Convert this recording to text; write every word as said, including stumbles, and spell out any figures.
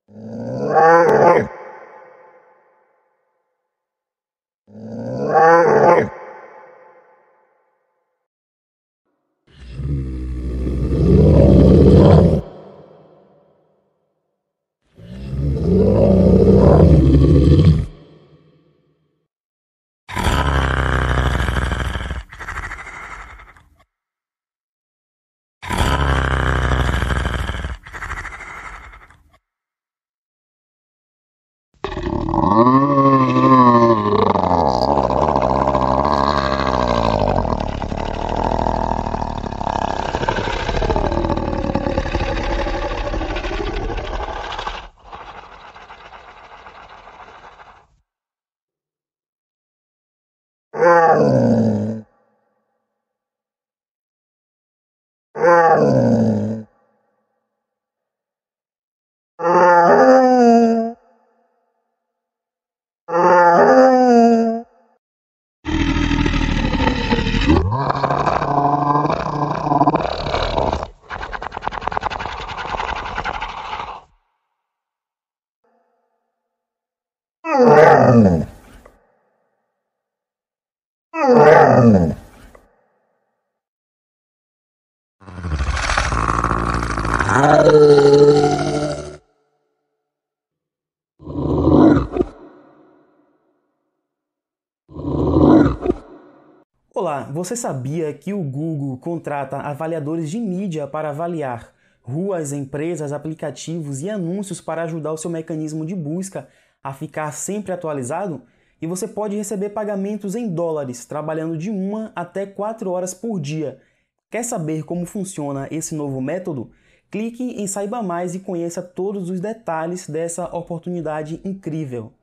Olá, você sabia que o Google contrata avaliadores de mídia para avaliar ruas, empresas, aplicativos e anúncios para ajudar o seu mecanismo de busca a ficar sempre atualizado? E você pode receber pagamentos em dólares, trabalhando de uma até quatro horas por dia. Quer saber como funciona esse novo método? Clique em Saiba Mais e conheça todos os detalhes dessa oportunidade incrível.